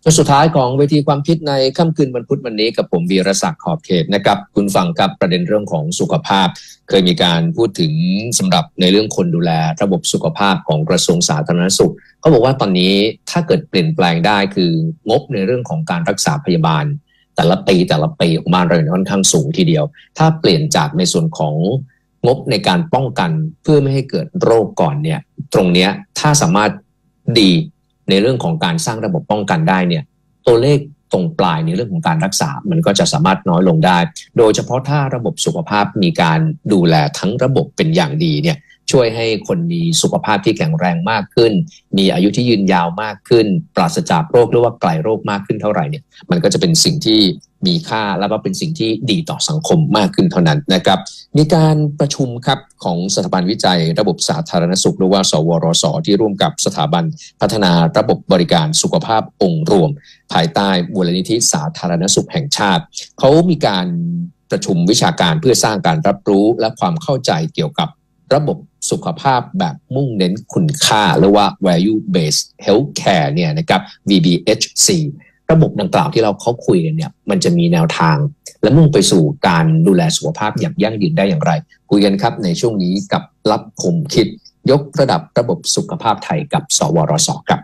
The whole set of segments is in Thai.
ช่วงสุดท้ายของเวทีความคิดในค่ำคืนวันพุธวันนี้กับผมวีรศักดิ์ขอบเขตนะครับคุณฟังกับประเด็นเรื่องของสุขภาพเคยมีการพูดถึงสำหรับในเรื่องคนดูแลระบบสุขภาพของกระทรวงสาธารณสุขเขาบอกว่าตอนนี้ถ้าเกิดเปลี่ยนแปลงได้คืองบในเรื่องของการรักษาพยาบาลแต่ละปีของบ้านเราค่อนข้างสูงทีเดียวถ้าเปลี่ยนจากในส่วนของงบในการป้องกันเพื่อไม่ให้เกิดโรคก่อนเนี่ยตรงเนี้ยถ้าสามารถดีในเรื่องของการสร้างระบบป้องกันได้เนี่ยตัวเลขตรงปลายในเรื่องของการรักษามันก็จะสามารถน้อยลงได้โดยเฉพาะถ้าระบบสุขภาพมีการดูแลทั้งระบบเป็นอย่างดีเนี่ยช่วยให้คนมีสุขภาพที่แข็งแรงมากขึ้นมีอายุที่ยืนยาวมากขึ้นปราศจากโรคหรือว่าไกลโรคมากขึ้นเท่าไหร่เนี่ยมันก็จะเป็นสิ่งที่มีค่าและก็เป็นสิ่งที่ดีต่อสังคมมากขึ้นเท่านั้นนะครับมีการประชุมครับของสถาบันวิจัยระบบสาธารณสุขหรือว่าสวรสที่ร่วมกับสถาบันพัฒนาระบบบริการสุขภาพองค์รวมภายใต้มูลนิธิสาธารณสุขแห่งชาติเขามีการประชุมวิชาการเพื่อสร้างการรับรู้และความเข้าใจเกี่ยวกับระบบสุขภาพแบบมุ่งเน้นคุณค่าหรือว่า value based healthcare เนี่ยนะครับ VBHC ระบบดังกล่าวที่เขาคุยกันเนี่ยมันจะมีแนวทางและมุ่งไปสู่การดูแลสุขภาพอย่างยั่งยืนได้อย่างไรคุยกันครับในช่วงนี้กับรับคมคิดยกระดับระบบสุขภาพไทยกับสวรสครับ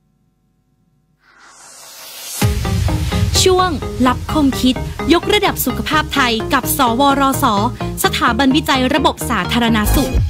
ช่วงรับคมคิดยกระดับสุขภาพไทยกับสวรสสถาบันวิจัยระบบสาธารณสุข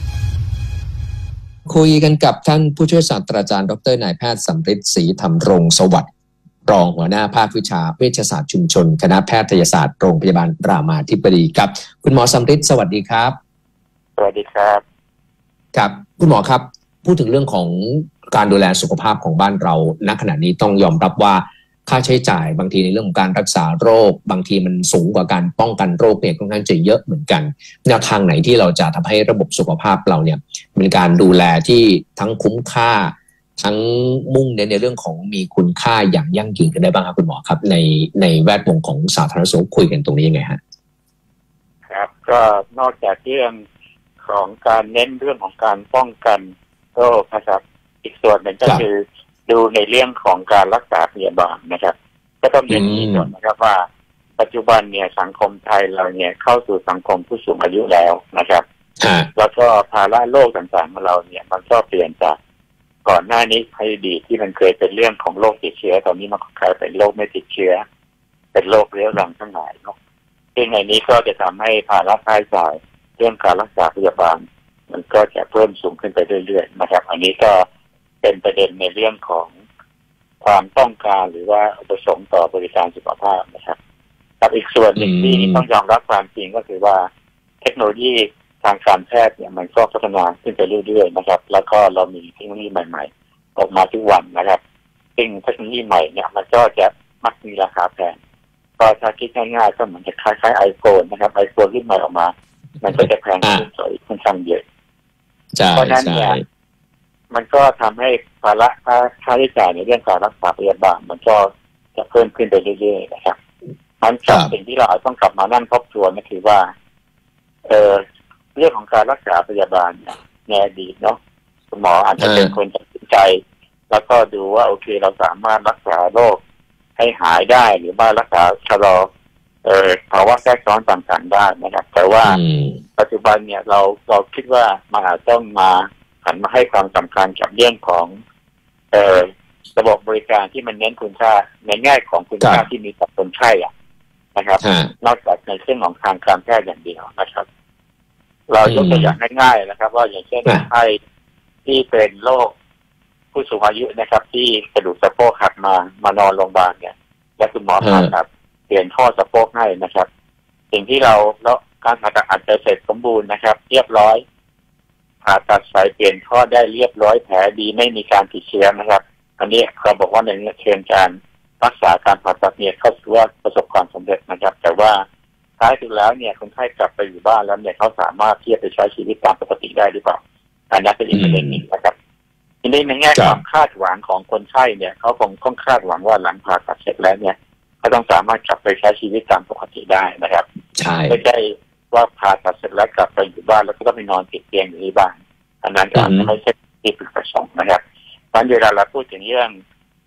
คุยกันกับท่านผู้ช่วยศาสตราจารย์ดร.นายแพทย์สำริดศรีธรรมรงค์สวัสดิ์รองหัวหน้าภาควิชาเวชศาสตร์ชุมชนคณะแพทยศาสตร์โรงพยาบาลรามาธิบดีครับคุณหมอสำริดสวัสดีครับสวัสดีครับครับคุณหมอครับพูดถึงเรื่องของการดูแลสุขภาพของบ้านเราณขณะนี้ต้องยอมรับว่าค่าใช้จ่ายบางทีในเรื่องของการรักษาโรคบางทีมันสูงกว่าการป้องกันโรคเนี่ยค่อนข้างจะเยอะเหมือนกันแนวทางไหนที่เราจะทำให้ระบบสุขภาพเราเนี่ยเป็นการดูแลที่ทั้งคุ้มค่าทั้งมุ่งในเรื่องของมีคุณค่าอย่างยั่งยืนกันได้บ้างครับคุณหมอครับในแวดวงของสาธารณสุขคุยกันตรงนี้ยังไงฮะครับก็นอกจากเรื่องของการเน้นเรื่องของการป้องกันโรคนะครับอีกส่วนหนึ่งก็คือดูในเรื่องของการรักษาพยาบาลนะครับก็ต้องเรียนนี้ก่อนนะครับว่าปัจจุบันเนี่ยสังคมไทยเราเนี่ยเข้าสู่สังคมผู้สูงอายุแล้วนะครับแล้วก็ภาระโรคต่างๆของเราเนี่ยมันก็เปลี่ยนจากก่อนหน้านี้ในอดีตที่มันเคยเป็นเรื่องของโรคติดเชื้อตอนนี้มันกลายเป็นโรคไม่ติดเชื้อเป็นโรคเรื้อรังทั้งหลายเนาะซึ่งในนี้ก็จะทำให้ภาระค่าใช้จ่ายเรื่องการรักษาพยาบาลมันก็จะเพิ่มสูงขึ้นไปเรื่อยๆนะครับอันนี้ก็เป็นประเด็นในเรื่องของความต้องการหรือว่าประสงค์ต่อบริการสุขภาพนะครับกับอีกส่วนหนึ่งที่ต้องยอมรับความจริงก็คือว่าเทคโนโลยีทางการแพทย์เนี่ยมันก็พัฒนาขึ้นไปเรื่อยๆนะครับแล้วก็เรามีเทคโนโลยีใหม่ๆออกมาทุกวันนะครับซึ่งเทคโนโลยีใหม่เนี่ยมันก็จะมักมีราคาแพงก็ถ้าคิดง่ายๆก็เหมือนจะคล้ายๆ iPhone นะครับ iPhone รุ่นใหม่ออกมามันก็จะแพงขึ้นค่อนข้างเยอะเพราะนั้นเนี่ยมันก็ทำให้ภาระค่าใช้จ่ายในเรื่องการรักษาพยาบาลมันก็จะเพิ่มขึ้นไปเรื่อยๆนะครับมันจากสิ่งที่เราต้องกลับมานั่งทบทวนก็คือว่าเรื่องของการรักษาพยาบาลเนี่ยในอดีตเนาะคุณหมออาจจะเป็นคนตัดสินใจแล้วก็ดูว่าโอเคเราสามารถรักษาโรคให้หายได้หรือว่ารักษาชะลอภาวะแทรกซ้อนต่างๆได้นะครับแต่ว่าปัจจุบันเนี่ยเราคิดว่ามันอาจต้องมาหันมาให้ความสำคัญกับเรื่องของระบบบริการที่มันเน้นคุณค่าในแง่ของคุณค่าที่มีต่อคนไข้นะครับนอกจากในเรื่องของทางการแพทย์อย่างเดียวนะครับเรายกตัวอย่างง่ายๆนะครับว่าอย่างเช่นคนไข้ที่เป็นโรคผู้สูงอายุนะครับที่กระดูกสะโพกหักมานอนโรงพยาบาลเนี่ยและคุณหมอผ่าตัดเปลี่ยนท่อสะโพกให้นะครับสิ่งที่เราแล้วการผ่าตัดอาจจะเสร็จสมบูรณ์นะครับเรียบร้อยผ่าตัดใส่เปลี่ยนท่อได้เรียบร้อยแผลดีไม่มีการติดเชื้อนะครับอันนี้เราบอกว่าในเชิงการรักษาการผ่าตัดเนี่ยเขาถือว่าประสบความสำเร็จนะครับแต่ว่าท้ายสุดแล้วเนี่ยคนไข้กลับไปอยู่บ้านแล้วเนี่ยเขาสามารถที่จะไปใช้ชีวิตตามปกติได้หรือเปล่าอันนั้นเป็นอีกประเด็นหนึ่งนะครับทีนี้ในแง่ความคาดหวังของคนไข้เนี่ยเขาคงต้องคาดหวังว่าหลังผ่าตัดเสร็จแล้วเนี่ยเขาต้องสามารถกลับไปใช้ชีวิตตามปกติได้นะครับไม่ใช่ว่าผ่าตัดเสร็จแล้วกลับไปอยู่บ้านแล้วก็ต้องไปนอนติดเตียงอยู่ที่บ้านอันนั้นก็อาจจะไม่ใช่ที่พึงประสงค์นะครับตอนเวลาเราพูดถึงเรื่อง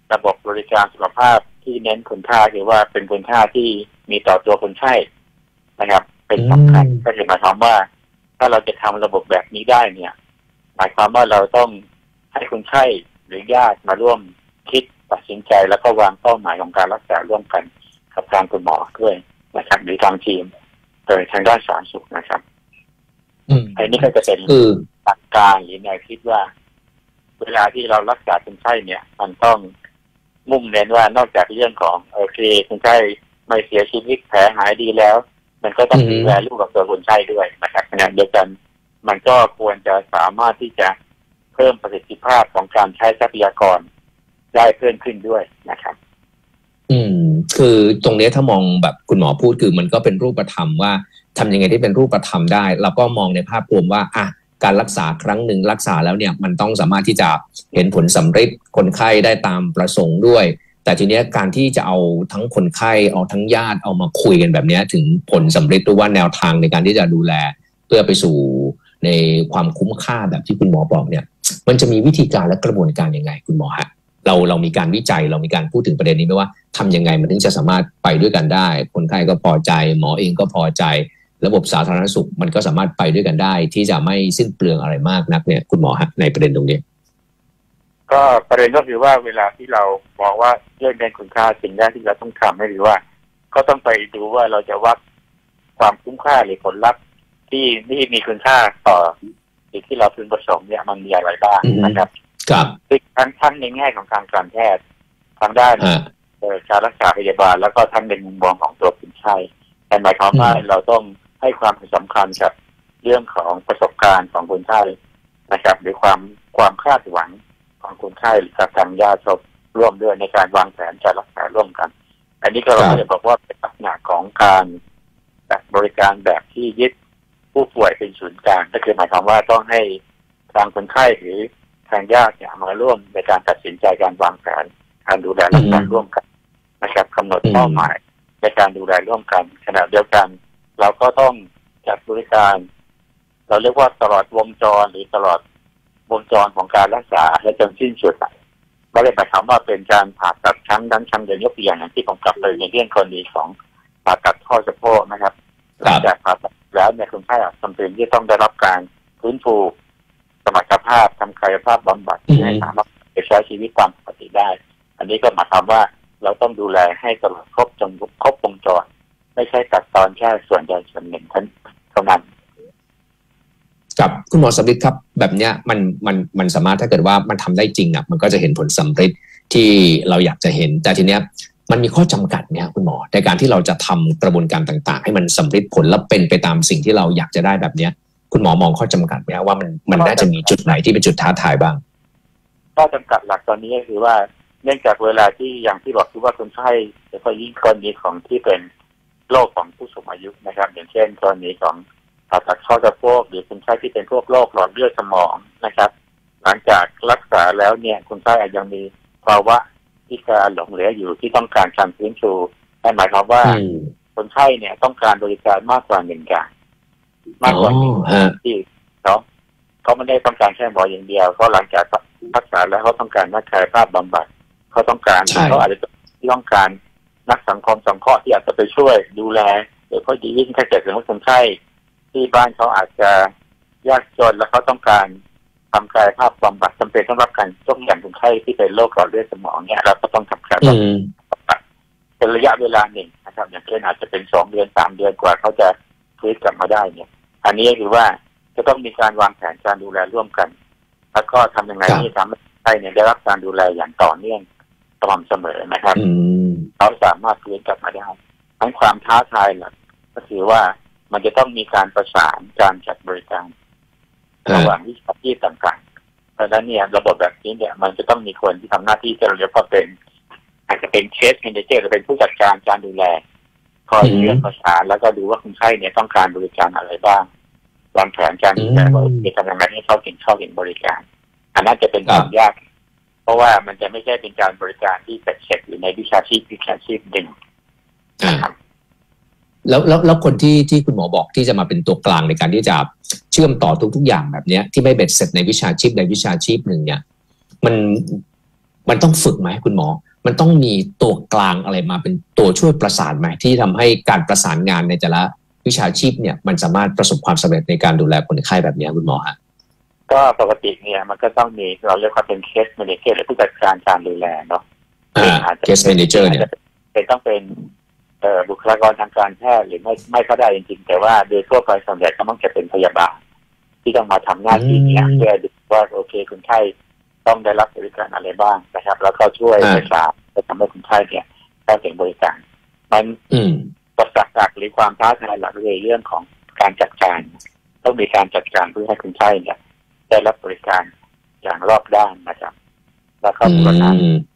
ระบบบริการสุขภาพที่เน้นคุณค่าคือว่าเป็นคุณค่าที่มีต่อตัวคนไข้นะครับเป็นสำคัญก็คือหมายความว่าถ้าเราจะทำระบบแบบนี้ได้เนี่ยหมายความว่าเราต้องให้คนไข้หรือญาติมาร่วมคิดตัดสินใจแล้วก็วางเป้าหมายของการรักษาร่วมกันกับทางคุณหมอด้วยนะครับหรือทางทีมโดยทางด้านสาธารณสุขนะครับอันนี้ก็จะเป็นหลักการหรือแนวคิดว่าเวลาที่เรารักษาคนไข้เนี่ยมันต้องมุ่งเน้นว่านอกจากเรื่องของโอเคคนไข้ไม่เสียชีวิตแผลหายดีแล้วมันก็ต้องดูแลลูกกับตัวคนไข้ด้วยนะครับขณะเดียวกันมันก็ควรจะสามารถที่จะเพิ่มประสิทธิภาพของการใช้ทรัพยากรได้เพิ่มขึ้นด้วยนะครับคือตรงนี้ถ้ามองแบบคุณหมอพูดคือมันก็เป็นรูปธรรมว่าทำยังไงที่เป็นรูปธรรมได้เราก็มองในภาพรวมว่าการรักษาครั้งหนึ่งรักษาแล้วเนี่ยมันต้องสามารถที่จะเห็นผลสำเร็จคนไข้ได้ตามประสงค์ด้วยแต่ทีนี้การที่จะเอาทั้งคนไข้เอาทั้งญาติเอามาคุยกันแบบนี้ถึงผลสำเร็จหรือว่าแนวทางในการที่จะดูแลเพื่อไปสู่ในความคุ้มค่าแบบที่คุณหมอบอกเนี่ยมันจะมีวิธีการและกระบวนการยังไงคุณหมอฮะเรามีการวิจัยเรามีการพูดถึงประเด็นนี้ไหมว่าทำยังไงมันถึงจะสามารถไปด้วยกันได้คนไข้ก็พอใจหมอเองก็พอใจระบบสาธารณสุขมันก็สามารถไปด้วยกันได้ที่จะไม่สิ้นเปลืองอะไรมากนักเนี่ยคุณหมอฮะในประเด็นตรงนี้ก็ประเด็นก็คือว่าเวลาที่เราบอกว่าเรื่องเน้นคุณค่าสิ่งแรกที่เราต้องทำให้รู้ว่าก็ต้องไปดูว่าเราจะวัดความคุ้มค่าหรือผลลัพธ์ที่มีคุณค่าต่อสิ่งที่เราพึงประสงค์เนี่ยมันมีอะไรบ้างนะครับครับทั้งในแง่ของการแพทย์ทางด้านการรักษาพยาบาลแล้วก็ทั้งในมุมมองของตัวคนไข้แต่หมายความว่าเราต้องให้ความสำคัญกับเรื่องของประสบการณ์ของคนไข้นะครับหรือความคาดหวังของคนไข้หรือทางญาติร่วมด้วยในการวางแผนการรักษาร่วมกันอันนี้ก็เราจะบอกว่าเป็นลักษณะของการจัดบริการแบบที่ยึดผู้ป่วยเป็นศูนย์กลางก็คือหมายความว่าต้องให้ทางคนไข้หรือทางญาติเนี่ยมาร่วมในการตัดสินใจการวางแผนการดูแลรักษาร่วมกันนะครับกำหนดเป้าหมายในการดูแลร่วมกันขณะเดียวกันเราก็ต้องจัดบริการเราเรียกว่าตลอดวงจรหรือตลอดวงจรของการรักษาให้จนสิ้นสุดไม่ได้หมายความว่าเป็นการผ่าตัดครั้งนั้นครั้งเดียวยกตัวอย่างที่ผมกลับเลยในเรื่องกรณีของผ่าตัดข้อสะโพกนะครับหลังจากผ่าตัดแล้วเนี่ยคนไข้จำเป็นที่ต้องได้รับการฟื้นฟูสมรรถภาพทำกายภาพบำบัดให้สามารถใช้ชีวิตตามปกติได้อันนี้ก็หมายความว่าเราต้องดูแลให้ตลอดครบวงจรไม่ใช่ตัดตอนแค่ส่วนใดส่วนหนึ่งเท่านั้นกับคุณหมอสำริดครับแบบเนี้ยมันสามารถถ้าเกิดว่ามันทำได้จริงมันก็จะเห็นผลสำเร็จที่เราอยากจะเห็นแต่ทีเนี้ยมันมีข้อจำกัดเนี่ยคุณหมอในการที่เราจะทำกระบวนการต่างๆให้มันสำเร็จผลและเป็นไปตามสิ่งที่เราอยากจะได้แบบเนี้ยคุณหมอมองข้อจำกัดไหมว่ามันน่าจะมีจุดไหนที่เป็นจุดท้าทายบ้างข้อจำกัดหลักตอนนี้ก็คือว่าเนื่องจากเวลาที่อย่างที่บอกคือว่าคนไข้โดยเฉพาะยิ่งกรณีของที่เป็นโรคของผู้สูงอายุนะครับอย่างเช่นกรณีของผ่าตัดข้อสะโพกหรือคนไข้ที่เป็นพวกโรคหลอดเลือดสมองนะครับหลังจากรักษาแล้วเนี่ยคนไข้อาจยังมีภาวะที่การหลงเหลืออยู่ที่ต้องการการฟื้นฟูนั่นหมายความว่าคนไข้เนี่ยต้องการบริการมากกว่าหนึ่งอย่างมากกว่าหนึ่งที่เขาไม่ได้ต้องการแค่หมออย่างเดียวเพราะหลังจากรักษาแล้วเขาต้องการนักกายภาพบำบัดเขาต้องการเขาอาจจะต้องการนักสังคมสงเคราะห์ที่อาจจะไปช่วยดูแลโดยเฉพาะยิ่งถ้าเกิดเป็นคนไข้ที่บ้านเขาอาจจะยากจนแล้วเขาต้องการทำกายภาพบำบัดจำเป็นต้องรับการยกอย่างคนไข้ที่เป็นโรคหลอดเลือดสมองเนี่ยเราก็ต้องทำการบำบัดเป็นระยะเวลาหนึ่งนะครับอย่างเช่นอาจจะเป็น2 เดือน 3 เดือนกว่าเขาจะฟื้นกลับมาได้เนี่ยอันนี้คือว่าจะต้องมีการวางแผนการดูแลร่วมกันแล้วก็ทำยังไงที่ทำให้คนไข้เนี่ยได้รับการดูแลอย่างต่อเนื่องสม่ำเสมอนะครับเขาสามารถฟื้นกลับมาได้ทั้งความท้าทายหลักก็คือว่ามันจะต้องมีการประสานการจัดบริการระหว่างวิชาชีพต่างๆเพราะฉะนั้นเนี่ยระบบแบบนี้เนี่ยมันจะต้องมีคนที่ทำหน้าที่จะเรียกว่าเป็นอาจจะเป็นเคสแมเนเจอร์หรือเป็นผู้จัดการการดูแลคอยเชื่อมประสานแล้วก็ดูว่าคนไข้เนี่ยต้องการบริการอะไรบ้างวางแผนการดูแลว่าจะทำยังไงให้เขาถึงเข้าถึงบริการอันนั้นจะเป็นความยากเพราะว่ามันจะไม่ใช่เป็นการบริการที่เป็ดเสร็จอยู่ในวิชาชีพหนึ่งแล้วคนที่คุณหมอบอกที่จะมาเป็นตัวกลางในการที่จะเชื่อมต่อทุกๆอย่างแบบนี้ที่ไม่เบ็ดเสร็จในวิชาชีพใดวิชาชีพหนึ่งเนี่ยมันต้องฝึกไหมคุณหมอมันต้องมีตัวกลางอะไรมาเป็นตัวช่วยประสานไหมที่ทำให้การประสานงานในแต่ละวิชาชีพเนี่ยมันสามารถประสบความสำเร็จในการดูแลคนไข้แบบนี้คุณหมอฮะก็ปกติเนี่ยมันก็ต้องมีเราเรียกว่าเป็นเคสแมเนเจอร์หรือผู้จัดการการดูแลเนาะเคสแมเนเจอร์เนี่ยต้องเป็นบุคลากรทางการแพทย์หรือไม่ก็ได้จริงๆแต่ว่าโดยทั่วไปส่วนใหญ่ก็ต้องจะเป็นพยาบาลที่ต้องมาทำหน้าที่นี้เพื่อดูว่าโอเคคนไข้ต้องได้รับบริการอะไรบ้างนะครับแล้วก็ช่วยประสานจะทำให้คนไข้เนี่ยเข้าถึงบริการมันประสาทหรือความท้าทายหลักเลยเรื่องของการจัดการต้องมีการจัดการเพื่อให้คนไข้เนี่ยได้รับบริการอย่างรอบด้านนะครับแล้วก็บูรณา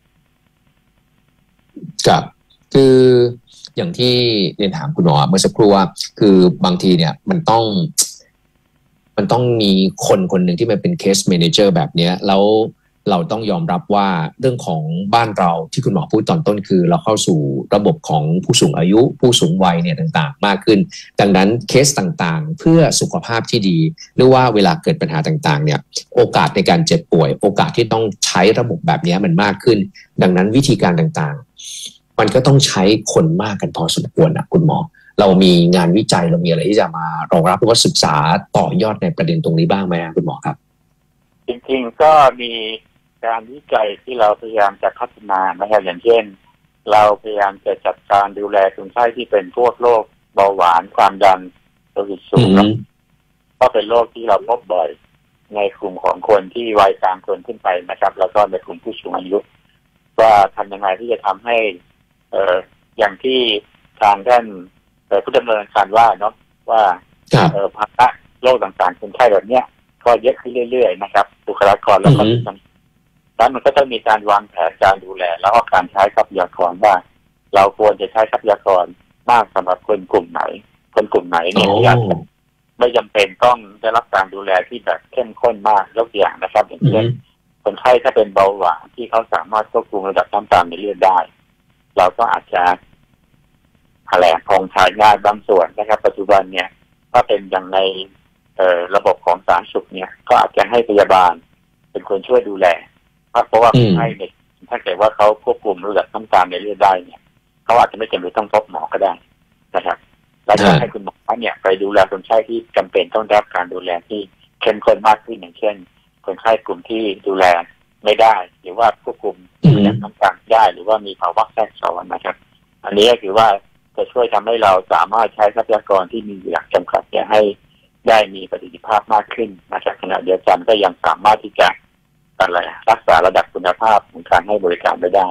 ครับคืออย่างที่เรียนถามคุณหมอเมื่อสักครู่ว่าคือบางทีเนี่ยมันต้องมีคนคนหนึ่งที่มันเป็นเคสแมเนเจอร์แบบนี้แล้วเราต้องยอมรับว่าเรื่องของบ้านเราที่คุณหมอพูดตอนต้นคือเราเข้าสู่ระบบของผู้สูงอายุผู้สูงวัยเนี่ยต่างๆมากขึ้นดังนั้นเคสต่างๆเพื่อสุขภาพที่ดีหรือว่าเวลาเกิดปัญหาต่างๆเนี่ยโอกาสในการเจ็บป่วยโอกาสที่ต้องใช้ระบบแบบนี้มันมากขึ้นดังนั้นวิธีการต่างๆมันก็ต้องใช้คนมากกันพอสมควรนะคุณหมอเรามีงานวิจัยเรามีอะไรที่จะมารองรับหรือว่าศึกษาต่อยอดในประเด็นตรงนี้บ้างไหมคุณหมอครับจริงๆก็มีการวิจัยที่เราพยายามจะพัฒนานะครับอย่างเช่นเราพยายามจะจัดการดูแลคนไข้ที่เป็นพวกโรคเบาหวานความดันโลหิตสูงก็เป็นโรคที่เราพบบ่อยในกลุ่มของคนที่วัยกลางคนขึ้นไปนะครับแล้วก็ในกลุ่มผู้สูงอายุว่าทำยังไงที่จะทำให้อย่างที่ทางด้านผู้ดำเนินการว่าเนาะว่าภาวะโรคต่างๆคนไข้แบบเนี้ยก็เยอะขึ้นเรื่อยๆนะครับบุคลากรแล้วก็แล้วมันก็ต้องมีการวางแผนการดูแลแล้วก็การใช้ทรัพยากรว่าเราควรจะใช้ทรัพยากรมากสำหรับคนกลุ่มไหนคนกลุ่มไหนเนี่ยไม่จำเป็นต้องได้รับการดูแลที่แบบเข้มข้นมากยกตัวอย่างนะครับอย่างเช่นคนไข้ถ้าเป็นเบาหวานที่เขาสามารถควบคุมระดับน้ำตาลในเลือดได้เราก็อาจจะผ่องถ่ายง่ายบางส่วนนะครับปัจจุบันเนี่ยถ้าเป็นอย่างในระบบของสาธารณสุขเนี่ยก็อาจจะให้พยาบาลเป็นคนช่วยดูแลเพราะว่าคนไข้เนี่ยถ้าเกิดว่าเขาควบคุมระดับน้ำตาลในเลือดได้เนี่ยเขาอาจจะไม่จำเป็นต้องพบหมอก็ได้นะครับแล้วจะให้คุณหมอเนี่ยไปดูแลคนไข้ที่จำเป็นต้องได้รับการดูแลที่เข้มข้นมากขึ้นอย่างเช่นคนไข้กลุ่มที่ดูแลไม่ได้หรือว่าควบคุมระดับน้ำตาลได้หรือว่ามีภาวะแทรกซ้อนนะครับอันนี้ก็คือว่าจะช่วยทำให้เราสามารถใช้ทรัพยากรที่มีอย่างจำกัดเนี่ยให้ได้มีประสิทธิภาพมากขึ้นนะครับขณะเดียวกันก็ยังสามารถที่จะรักษาระดับคุณภาพของการให้บริการได้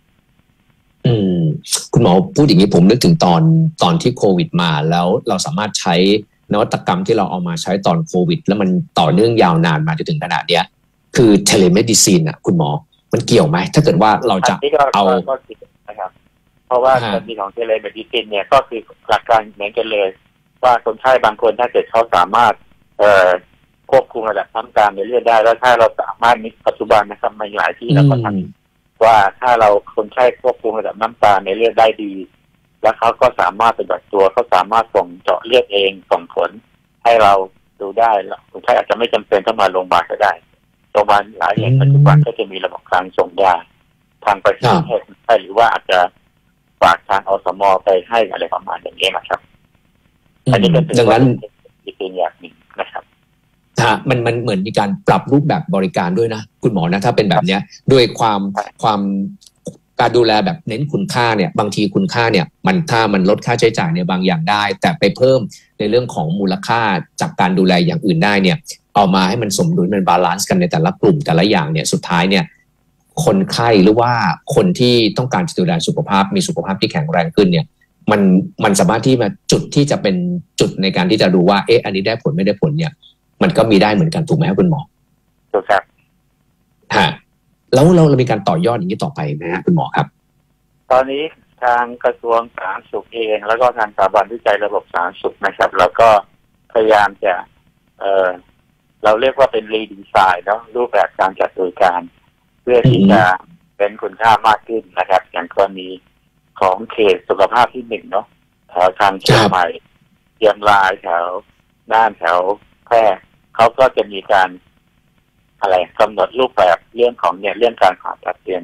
คุณหมอพูดอย่างนี้ผมนึกถึงตอนที่โควิดมาแล้วเราสามารถใช้นวัตกรรมที่เราเอามาใช้ตอนโควิดแล้วมันต่อเนื่องยาวนานมาจนถึงขนาดเนี้ยคือเทเลเมดิซินอ่ะคุณหมอมันเกี่ยวไหมถ้าเกิดว่าเราจะเอานะครับเพราะว่าการมีของเทเลเมดิซินเนี่ยก็คือหลักการเหมือนกันเลยว่าคนไข้บางคนถ้าเกิดเขาสามารถควบคุมระดับน้ำตาลในเลือดได้แล้วถ้าเราสามารถในปัจจุบันนะครับมีหลายที่เราก็ทำว่าถ้าเราคนไข้ควบคุมระดับน้ำตาลในเลือดได้ดีแล้วเขาก็สามารถปฏิบัติตัวเขาสามารถส่งเจาะเลือดเองส่งผลให้เราดูได้แล้วคนไข้อาจจะไม่จำเป็นต้องมาโรงพยาบาลก็ได้โรงพยาบาลหลายแห่งปัจจุบันก็จะมีระบบการส่งยาทางประเทศให้คนไข้หรือว่าอาจจะฝากทางอสม.ไปให้อะไรประมาณอย่างนี้นะครับอันนี้ก็เป็นอย่างหนึ่งนะครับมันเหมือนมีการปรับรูปแบบบริการด้วยนะคุณหมอนะถ้าเป็นแบบนี้ด้วยความการดูแลแบบเน้นคุณค่าเนี่ยบางทีคุณค่าเนี่ยถ้ามันลดค่าใช้จ่ายในบางอย่างได้แต่ไปเพิ่มในเรื่องของมูลค่าจากการดูแลอย่างอื่นได้เนี่ยเอามาให้มันสมดุลมันบาลานซ์กันในแต่ละกลุ่มแต่ละอย่างเนี่ยสุดท้ายเนี่ยคนไข้หรือว่าคนที่ต้องการจะดูแลสุขภาพมีสุขภาพที่แข็งแรงขึ้นเนี่ยมันสามารถที่มาจุดที่จะเป็นจุดในการที่จะดูว่าอันนี้ได้ผลไม่ได้ผลเนี่ยมันก็มีได้เหมือนกันถูกไหมครับคุณหมอถูกครับแล้วเรามีการต่อยอดอย่างนี้ต่อไปไหมครับคุณหมอครับตอนนี้ทางกระทรวงสาธารณสุขเองแล้วก็ทางสถาบันวิจัยระบบสาธารณสุขนะครับเราก็พยายามจะเราเรียกว่าเป็นรีดีไซน์เนาะรูปแบบการจัดบริการเพื่อที่จะเป็นคุณค่ามากขึ้นนะครับอย่างกรณีของเขตสุขภาพที่1เนาะแถวทางเชียงใหม่เชียงรายแถวน่านแถวแพร่เขาก็จะมีการกำหนดรูปแบบเรื่องของเรื่องการผ่าตัดเตียง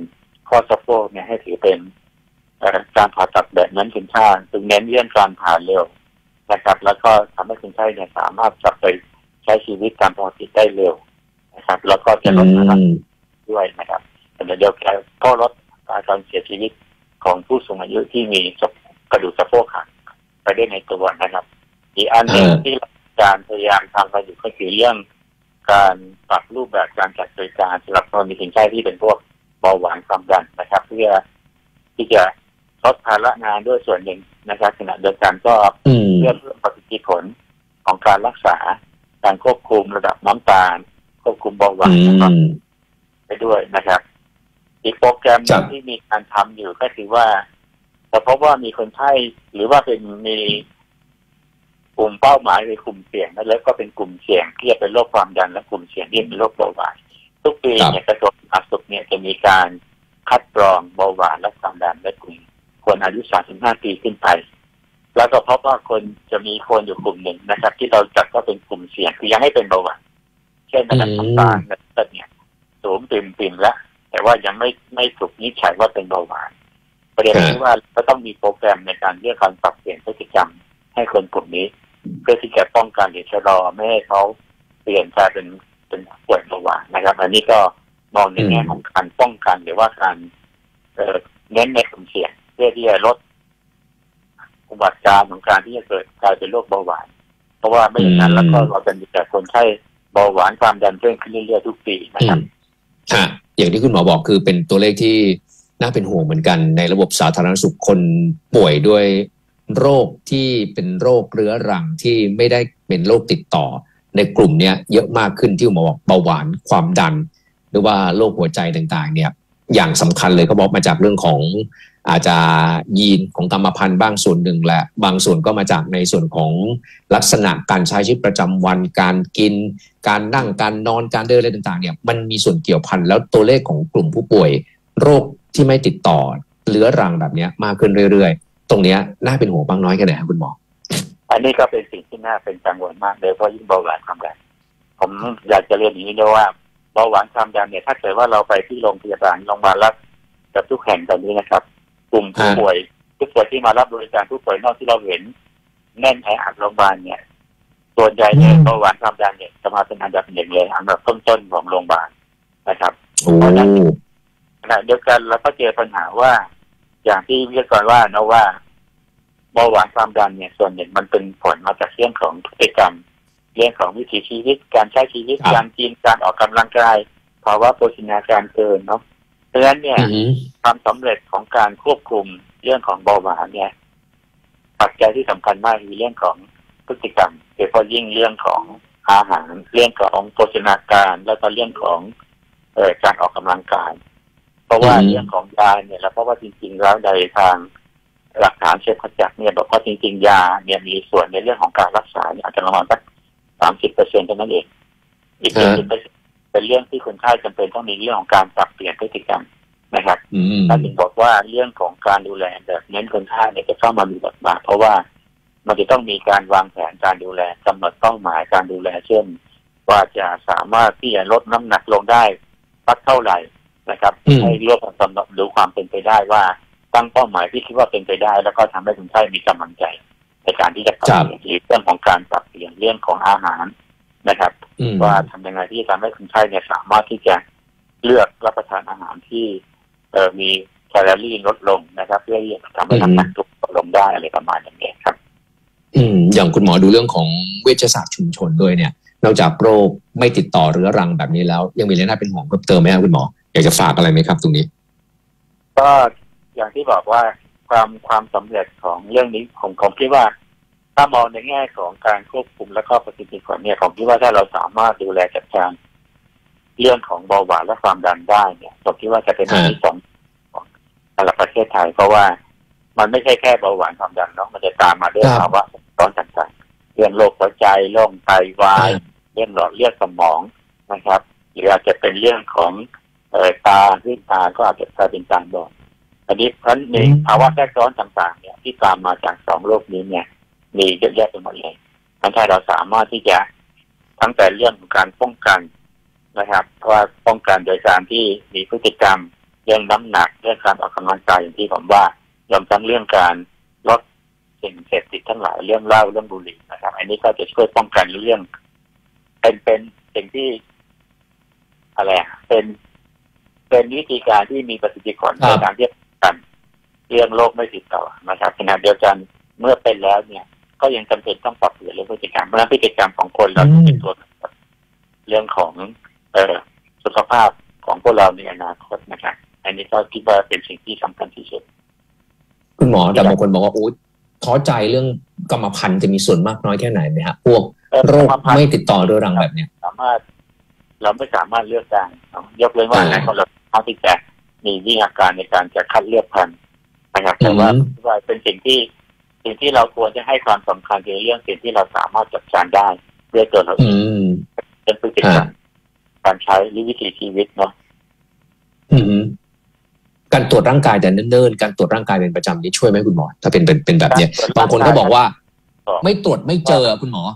ข้อสะโพกเนี่ยให้ถือเป็นการผ่าตัดแบบนั้นคุณค่าซึ่งเน้นเรื่องการผ่าเร็วนะครับแล้วก็ทำให้คนไข้เนี่ยสามารถกลับไปใช้ชีวิตตามปกติได้เร็วนะครับแล้วก็จะลดภาระด้วยนะครับแต่เดียวกันก็ลดการเสียชีวิตของผู้สูงอายุที่มีกระดูกสะโพกหักไปได้ในตัวนะครับอีกอันหนึ่งที่การพยายามทำไปอยู่ก็คือเรื่องการปรับรูปแบบการจัดบริการสำหรับคนมีคนไข้ที่เป็นพวกเบาหวานความดันนะครับเพื่อที่จะลดภาระงานด้วยส่วนหนึ่งนะครับขณะเดียวกันก็เพื่อเพิ่มประสิทธิผลของการรักษาการควบคุมระดับน้ำตาลควบคุมเบาหวานนะครับไปด้วยนะครับอีกโปรแกรมที่มีการทำอยู่ก็คือว่าแต่เพราะว่ามีคนไข้หรือว่ามีกลุ่มเป้าหมายในกลุ่มเสี่ยงแล้วก็เป็นกลุ่มเสี่ยงที่จะเป็นโรคความดันและกลุ่มเสี่ยงที่เป็นโรคเบาหวานทุกปีเนี่ยกระทรวงสาธารณสุขเนี่ยจะมีการคัดกรองเบาหวานและความดันในกลุ่มคนอายุ35 ปีขึ้นไปแล้วก็พบว่าคนจะมีคนอยู่กลุ่มหนึ่งนะครับที่เราจัดก็เป็นกลุ่มเสี่ยงคือยังให้เป็นเบาหวานเช่นระดับน้ำตาลเนี่ยสูงปิ่มแล้วแต่ว่ายังไม่ถูกวินิจฉัยว่าเป็นเบาหวานประเด็นที่ว่าก็ต้องมีโปรแกรมในการเรื่องการปรับเปลี่ยนพฤติกรรมให้คนกลุ่มนี้เพื่อที่จะป้องกันหรือชะลอไม่ให้เขาเปลี่ยนกลายเป็นป่วยเบาหวานนะครับอันนี้ก็มองในแง่ของการป้องกันหรือว่าการเน้นในกลุ่มเสี่ยงเพื่อที่จะลดอุบัติการของการที่จะเกิดกลายเป็นโรคเบาหวานเพราะว่าไม่อย่างนั้นแล้วก็เราจะมีแต่คนไข้เบาหวานความดันเพิ่มขึ้นเรื่อยๆทุกปีนะครับอย่างที่คุณหมอบอกคือเป็นตัวเลขที่น่าเป็นห่วงเหมือนกันในระบบสาธารณสุขคนป่วยด้วยโรคที่เป็นโรคเรื้อรังที่ไม่ได้เป็นโรคติดต่อในกลุ่มนี้เยอะมากขึ้นที่หมอบอกเบาหวานความดันหรือว่าโรคหัวใจต่างๆเนี่ยอย่างสำคัญเลยเขาบอกมาจากเรื่องของอาจจะยีนของกรรมพันธุ์บ้างส่วนหนึ่งและบางส่วนก็มาจากในส่วนของลักษณะการใช้ชีวิตประจำวันการกินการนั่งการนอนการเดินอะไรต่างๆเนี่ยมันมีส่วนเกี่ยวพันแล้วตัวเลขของกลุ่มผู้ป่วยโรคที่ไม่ติดต่อเรื้อรังแบบนี้มากขึ้นเรื่อยๆตรงนี้น่าเป็นห่วงบ้างน้อยแค่ไหนครับคุณหมออันนี้ก็เป็นสิ่งที่น่าเป็นกังวลมากเลยเพราะยิ่งเบาหวานความดันผมอยากจะเรียนอย่างนี้ด้วยว่าเบาหวานความดันเนี่ยถ้าเกิดว่าเราไปที่โรงพยาบาลรัฐกับทุกแห่งตอนนี้นะครับกลุ่มผู้ป่วยที่มารับบริการผู้ป่วยนอกที่เราเห็นแน่นแออัดโรงพยาบาลเนี่ยส่วนใหญ่เนี่ยเบาหวานความดันเนี่ยจะมาเป็นอันดับหนึ่งเลยอันดับต้นๆของโรงพยาบาลนะครับเพราะฉะนั้นขณะเดียวกันเราก็เจอปัญหาว่าอย่างที่วิทยากรว่านะว่าเบาหวานความดันเนี่ยส่วนหนึ่งมันเป็นผลมาจากเรื่องของพฤติกรรมเรื่องของวิถีชีวิตการใช้ชีวิตการกินการออกกำลังกายภาวะโภชนาการเกินเนาะเพราะฉะนั้นเนี่ยความสำเร็จของการควบคุมเรื่องของเบาหวานเนี่ยปัจจัยที่สำคัญมากคือเรื่องของพฤติกรรมโดยเฉพาะยิ่งเรื่องของอาหารเรื่องของโภชนาการแล้วก็เรื่องของการออกกำลังกายเพราะว่าเรื่องของยาเนี่ยแล้วเพราะว่าจริงๆแล้วในทางหลักฐานเชิงประจักษ์เนี่ยบอกว่าจริงๆยาเนี่ยมีส่วนในเรื่องของการรักษาอาจจะประมาณสัก 30% เท่านั้นเองอีก 70% เป็นเรื่องที่คนไข้จำเป็นต้องมีเรื่องของการปรับเปลี่ยนพฤติกรรมนะครับถ้าถึงบอกว่าเรื่องของการดูแลแบบเน้นคนไข้เนี่ยจะเข้ามามีบทบาทเพราะว่ามันจะต้องมีการวางแผนการดูแลกำหนดเป้าหมายการดูแลเช่นว่าจะสามารถที่จะลดน้ำหนักลงได้สักเท่าไหร่นะครับให้รวบรวมกำหนดดูความเป็นไปได้ว่าตั้งเป้าหมายที่คิดว่าเป็นไปได้แล้วก็ทำให้คนไข้มีกำลังใจในการที่จะปรับเปลี่ยนเรื่องของการปรับเปลี่ยนเรื่องของอาหารนะครับว่าทำยังไงที่จะทำให้คนไข้เนี่ยสามารถที่จะเลือกรับประทานอาหารที่มีแคลอรี่ลดลงนะครับเพื่อที่จะทำให้น้ำหนักลดลงได้อะไรประมาณอย่างนี้ครับอย่างคุณหมอดูเรื่องของเวชศาสตร์ชุมชนด้วยเนี่ยนอกจากโรคไม่ติดต่อเรื้อรังแบบนี้แล้วยังมีเรื่องน่าเป็นห่วงเพิ่มเติมไหมครับคุณหมออยากจะฝากอะไรไหมครับตรงนี้ก็อย่างที่บอกว่าความสำเร็จของเรื่องนี้ผมคิดว่าถ้ามองในแง่ของการควบคุมและก็ประสิทธิผลเนี่ยผมคิดว่าถ้าเราสามารถดูแลจัดการเรื่องของเบาหวานและความดันได้เนี่ยผมคิดว่าจะเป็นที่สองของสำหรับประเทศไทยเพราะว่ามันไม่ใช่แค่เบาหวานความดันเนาะมันจะตามมาด้วยภาวะร้อนต่างๆเรื่องโรคหัวใจโรคไตวายเรื่องหลอดเลือดสมองนะครับหรืออาจจะเป็นเรื่องของตาขึ้นตาก็อาจจะกลายเป็นตาบอดอันนี้เพราะในภาวะแทรกซ้อนต่างๆเนี่ยที่ตามมาจากสองโรคนี้เนี่ยมีเยอะแยะไปหมดเลยถ้าเราสามารถที่จะทั้งแต่เรื่องของการป้องกันนะครับว่าป้องกันโดยการที่มีพฤติกรรมเรื่องน้ำหนักเรื่องการออกกำลังกายอย่างที่ผมว่ารวมทั้งเรื่องการลดสิ่งเสพติดทั้งหลายเรื่องเหล้าเรื่องบุหรี่นะครับอันนี้ก็จะช่วยป้องกันเรื่องเป็นสิ่งที่อะไรเป็นวิธีการที่มีประสิทธิผลในการที่กันเรื่องโรคไม่ติดต่อนะครับขณะเดียวกันเมื่อเป็นแล้วเนี่ยก็ยังจำเป็นต้องปรับเปลี่ยนเรื่องพฤติกรรมเพราะฉะนั้นพฤติกรรมของคนเราเป็นตัวเรื่องของสุขภาพของพวกเราในอนาคตนะครับอันนี้ก็คิดว่าเป็นสิ่งที่สำคัญที่สุดคุณหมอแต่บางคนบอกว่าโอ้ท้อใจเรื่องกรรมพันธุ์จะมีส่วนมากน้อยแค่ไหนไหมฮะพวกโรคไม่ติดต่อเรื้อรังแบบเนี้ยเราไม่สามารถเลือกได้ยกเว้นว่าในคนเราเขาที่จะมีวิธีการในการจะคัดเลือกพันธุ์นะครับแต่ว่าเป็นสิ่งที่เราควรจะให้ความสำคัญในเรื่องสิ่งที่เราสามารถจัดการได้ด้วยตัวเราเองเป็นพฤติกรรมการใช้หรือวิถีชีวิตเนาะการตรวจร่างกายแต่เนิ่นๆการตรวจร่างกายเป็นประจำนี่ช่วยไหมคุณหมอถ้าเป็นแบบเนี้ยบางคนก็บอกว่าไม่ตรวจไม่เจอคุณหมอ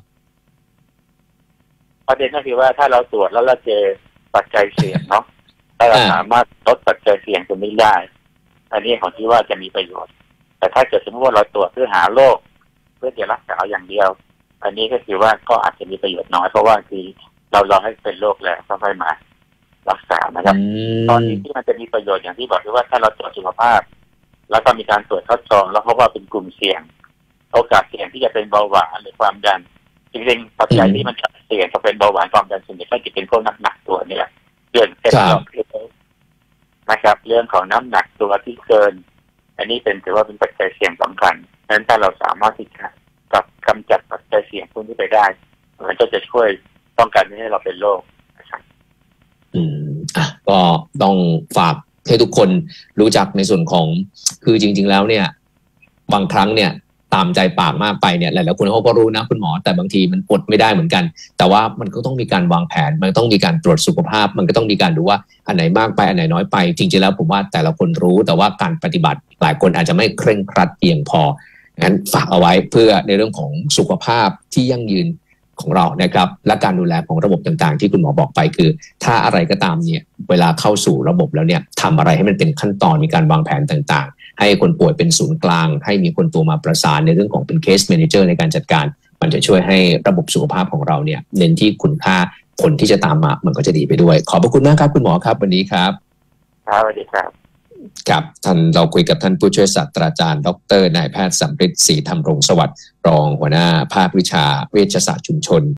ประเด็นก็คือว่าถ้าเราตรวจแล้วเราเจอปัจจัยเสี่ยงเนาะถ้าเราสามารถลดปัจจัยเสี่ยงตรงนี้ได้อันนี้ของที่ว่าจะมีประโยชน์แต่ถ้าเกิดสมมติว่าเราตรวจเพื่อหาโรคเพื่อจะรักษาอย่างเดียวอันนี้ก็คือว่าก็อาจจะมีประโยชน์น้อยเพราะว่าคือเรารอให้เป็นโรคแล้วค่อยมารักษานะครับตอนนี้ที่มันจะมีประโยชน์อย่างที่บอกคือว่าถ้าเราตรวจสุขภาพแล้วก็มีการตรวจคัดกรองแล้วพบว่าเป็นกลุ่มเสี่ยงโอกาสเสี่ยงที่จะเป็นเบาหวานหรือความดันจริงๆปัจจัยที่มันจะเสี่ยงจะเป็นเบาหวานความดันส่วนใหญ่ก็จะเป็นพวกน้ำหนักตัวนี่แหละเรื่องเส้นเลือดนะครับเรื่องของน้ำหนักตัวที่เกินอันนี้ถือว่าเป็นปัจจัยเสี่ยงสำคัญดังนั้นถ้าเราสามารถที่จะกำจัดปัจจัยเสี่ยงพวกนี้ไปได้มันก็จะช่วยป้องกันไม่ให้เราเป็นโรคนะครับก็ต้องฝากให้ทุกคนรู้จักในส่วนของคือจริงๆแล้วเนี่ยบางครั้งเนี่ยตามใจปากมากไปเนี่ยหลายๆคนเขาก็รู้นะคุณหมอแต่บางทีมันอดไม่ได้เหมือนกันแต่ว่ามันก็ต้องมีการวางแผนมันต้องมีการตรวจสุขภาพมันก็ต้องมีการดูว่าอันไหนมากไปอันไหนน้อยไปจริงๆแล้วผมว่าแต่ละคนรู้แต่ว่าการปฏิบัติหลายคนอาจจะไม่เคร่งครัดเพียงพองั้นฝากเอาไว้เพื่อในเรื่องของสุขภาพที่ยั่งยืนของเรานะครับและการดูแลของระบบต่างๆที่คุณหมอบอกไปคือถ้าอะไรก็ตามเนี่ยเวลาเข้าสู่ระบบแล้วเนี่ยทำอะไรให้มันเป็นขั้นตอนมีการวางแผนต่างๆให้คนป่วยเป็นศูนย์กลางให้มีคนตัวมาประสานในเรื่องของเป็นเคสแมเนเจอร์ในการจัดการมันจะช่วยให้ระบบสุขภาพของเราเนี่ยเน้นที่คุณค่าคนที่จะตามมามันก็จะดีไปด้วยขอบพระคุณมากครับคุณหมอครับวันนี้ครับครับสวัสดีครับครับท่านเราคุยกับท่านผู้ช่วยศาสตราจารย์ดร.นายแพทย์สำริดศรีธรรมรงค์สวัสดิ์รองหัวหน้าภาควิชาเวชศาสตร์ชุมชน